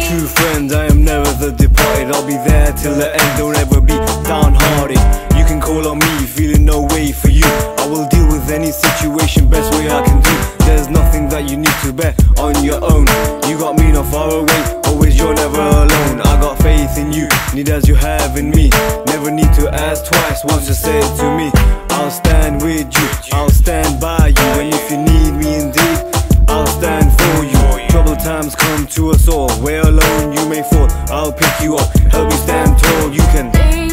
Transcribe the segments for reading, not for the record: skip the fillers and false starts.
true friends, I am never the departed. I'll be there till the end, don't ever be downhearted. You can call on me, feeling no way for you. I will deal with any situation best way I can do. There's nothing that you need to bear on your own. You got me not far away, always you're never alone. I got faith in you, need as you have in me. Never need to ask twice, once just say it to me. I'll stand with you, I'll stand by you. And if you need me indeed, I'll stand for you. Troubled times come to us all, where alone you may fall, I'll pick you up, help you stand tall. You can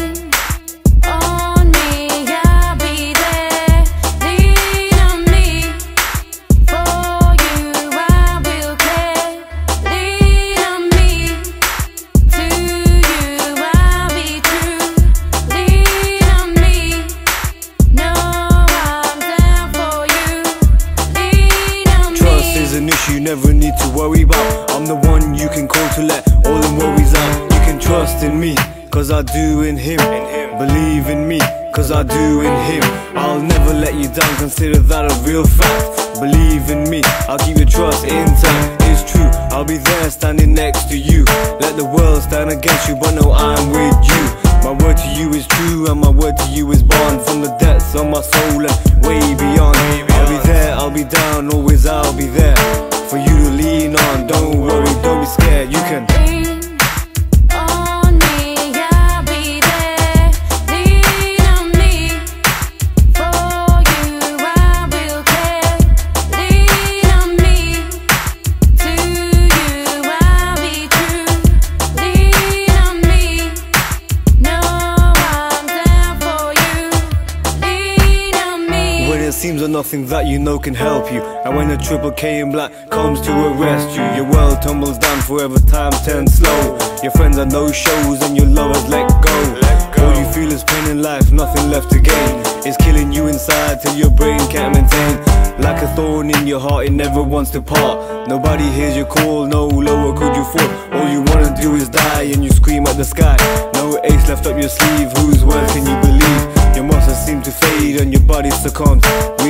an issue, never need to worry about. I'm the one you can call to let all them worries out. You can trust in me, cause I do in him. Believe in me, cause I do in him. I'll never let you down, consider that a real fact. Believe in me, I'll keep your trust intact. It's true, I'll be there standing next to you. Let the world stand against you, but no, I'm with you. My word to you is true, and my word to you is bond. From the depths of my soul and way beyond. I'll be there, I'll be down, always I'll be there for you to lean on. Don't worry, don't be scared, you can seems that nothing that you know can help you. And when the triple K in black comes to arrest you, your world tumbles down forever, time turns slow. Your friends are no shows and your lovers let go. All you feel is pain in life, nothing left to gain. It's killing you inside till your brain can't maintain. Like a thorn in your heart, it never wants to part. Nobody hears your call, no lower could you fall. All you wanna do is die and you scream at the sky. No ace left up your sleeve, whose word can you believe? Your muscles seem to fade and your body succumbs.